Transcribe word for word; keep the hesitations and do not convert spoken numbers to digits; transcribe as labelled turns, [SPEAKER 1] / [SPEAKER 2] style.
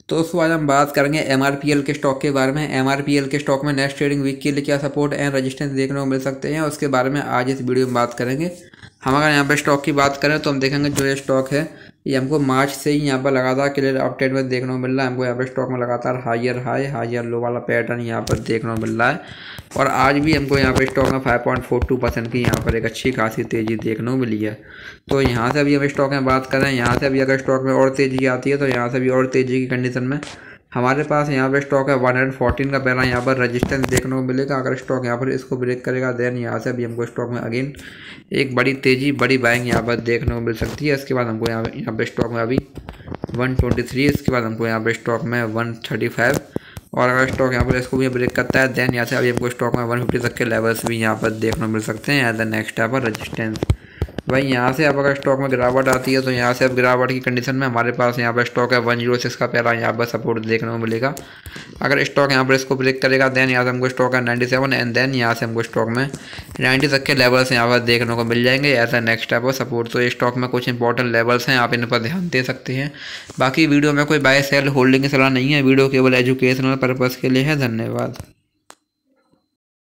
[SPEAKER 1] तो दोस्तों आज हम बात करेंगे एमआरपीएल के स्टॉक के बारे में। एमआरपीएल के स्टॉक में नेक्स्ट ट्रेडिंग वीक के लिए क्या सपोर्ट एंड रेजिस्टेंस देखने को मिल सकते हैं, उसके बारे में आज इस वीडियो में बात करेंगे। हम अगर यहाँ पे स्टॉक की बात करें तो हम देखेंगे जो ये स्टॉक है ये हमको मार्च से ही यहाँ पर लगातार क्लियर अपडेट में देखने को मिल रहा है। हमको यहाँ पे स्टॉक में लगातार हायर हाई हायर लो वाला पैटर्न यहाँ पर देखने को मिल रहा है और आज भी हमको यहाँ पर स्टॉक में five point four two percent की यहाँ पर एक अच्छी खासी तेज़ी देखने को मिली है। तो यहाँ से अभी हम स्टॉक में बात करें, यहाँ से अभी अगर स्टॉक में और तेज़ी आती है तो यहाँ से भी और तेज़ी की कंडीशन में हमारे पास यहाँ पे स्टॉक है वन हंड्रेड फोर्टीन का पहला यहाँ पर रेजिस्टेंस देखने को मिलेगा। अगर स्टॉक यहाँ पर इसको ब्रेक करेगा देन यहाँ से अभी हमको स्टॉक में अगेन एक बड़ी तेज़ी बड़ी बाइंग यहाँ पर देखने को मिल सकती है। इसके बाद हमको यहाँ यहाँ पे स्टॉक में अभी वन ट्वेंटी थ्री, इसके बाद हमको यहाँ पे स्टॉक में वन थर्टी फाइव और अगर स्टॉक यहाँ पर इसको भी ब्रेक करता है देन यहाँ से अभी हमको स्टॉक में वन फिफ्टी तक के लेवल्स भी यहाँ पर देखने को मिल सकते हैं as the next type of resistance. भाई यहाँ से अब अगर स्टॉक में गिरावट आती है तो यहाँ से अब गिरावट की कंडीशन में हमारे पास यहाँ पर स्टॉक है वन जीरो सिक्स का पहला यहाँ पर सपोर्ट देखने को मिलेगा। अगर स्टॉक यहाँ पर इसको ब्रेक करेगा देन यहाँ से हमको स्टॉक है नाइन्टी सेवन एंड देन यहाँ से हमको स्टॉक में नाइन्टी तक के लेवल्स यहाँ पर देखने को मिल जाएंगे ऐसा नेक्स्ट टाइप ऑफ सपोर्ट। तो ये स्टॉक में कुछ इंपॉर्टेंट लेवल्स हैं, आप इन पर ध्यान दे सकते हैं। बाकी वीडियो में कोई बाय सेल होल्डिंग की सलाह नहीं है, वीडियो केवल एजुकेशनल पर्पज़ के लिए है। धन्यवाद।